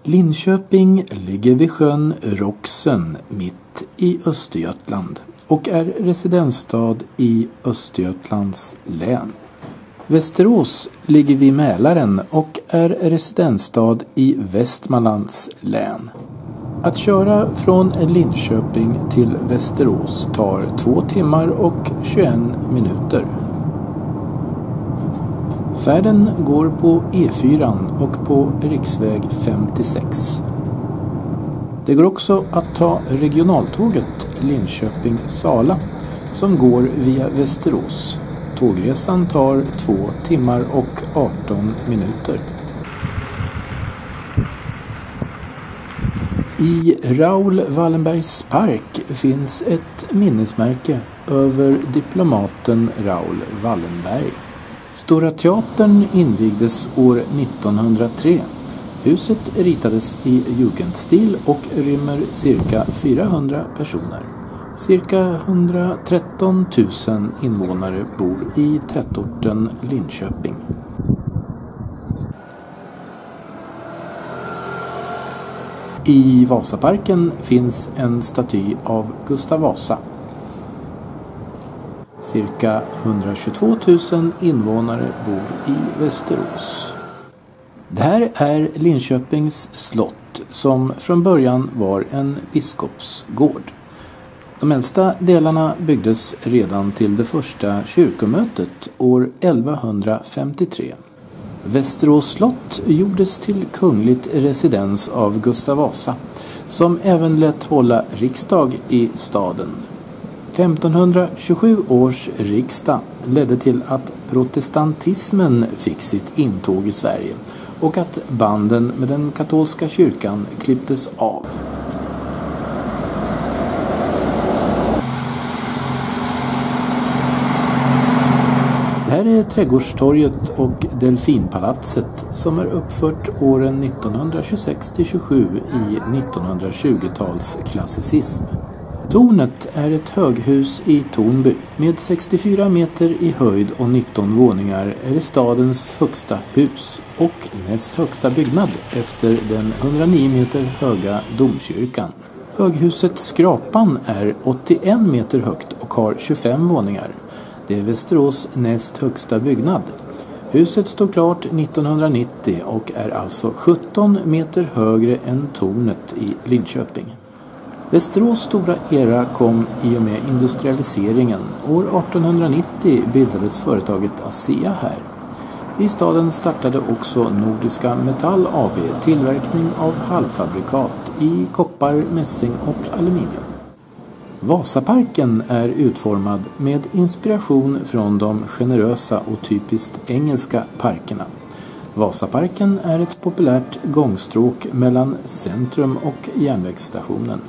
Linköping ligger vid sjön Roxen mitt i Östergötland och är residensstad i Östergötlands län. Västerås ligger vid Mälaren och är residensstad i Västmanlands län. Att köra från Linköping till Västerås tar 2 timmar och 21 minuter. Färden går på E4 och på riksväg 56. Det går också att ta regionaltåget Linköping-Sala som går via Västerås. Tågresan tar 2 timmar och 18 minuter. I Raoul Wallenbergs park finns ett minnesmärke över diplomaten Raoul Wallenberg. Stora teatern invigdes år 1903. Huset ritades i jugendstil och rymmer cirka 400 personer. Cirka 113 000 invånare bor i tätorten Linköping. I Vasaparken finns en staty av Gustav Vasa. Cirka 122 000 invånare bor i Västerås. Det här är Linköpings slott som från början var en biskopsgård. De äldsta delarna byggdes redan till det första kyrkomötet år 1153. Västerås slott gjordes till kungligt residens av Gustav Vasa, som även lät hålla riksdag i staden. 1527 års riksdag ledde till att protestantismen fick sitt intåg i Sverige och att banden med den katolska kyrkan klipptes av. Det här är Trädgårdstorget och Delfinpalatset som är uppfört åren 1926-27 i 1920-tals klassicism. Tornet är ett höghus i Tornby. Med 64 meter i höjd och 19 våningar är det stadens högsta hus och näst högsta byggnad efter den 109 meter höga domkyrkan. Höghuset Skrapan är 81 meter högt och har 25 våningar. Det är Västerås näst högsta byggnad. Huset stod klart 1990 och är alltså 17 meter högre än tornet i Linköping. Västerås stora era kom i och med industrialiseringen. År 1890 bildades företaget ASEA här. I staden startade också Nordiska Metall AB tillverkning av halvfabrikat i koppar, mässing och aluminium. Vasaparken är utformad med inspiration från de generösa och typiskt engelska parkerna. Vasaparken är ett populärt gångstråk mellan centrum och järnvägsstationen.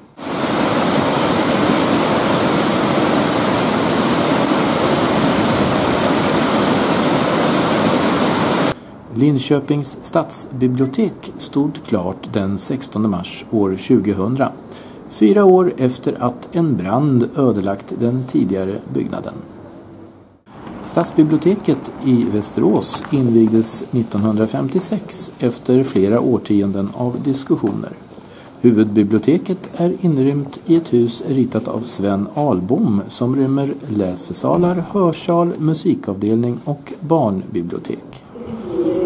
Linköpings stadsbibliotek stod klart den 16 mars år 2000. 4 år efter att en brand ödelagt den tidigare byggnaden. Stadsbiblioteket i Västerås invigdes 1956 efter flera årtionden av diskussioner. Huvudbiblioteket är inrymt i ett hus ritat av Sven Ahlbom som rymmer läsesalar, hörsal, musikavdelning och barnbibliotek.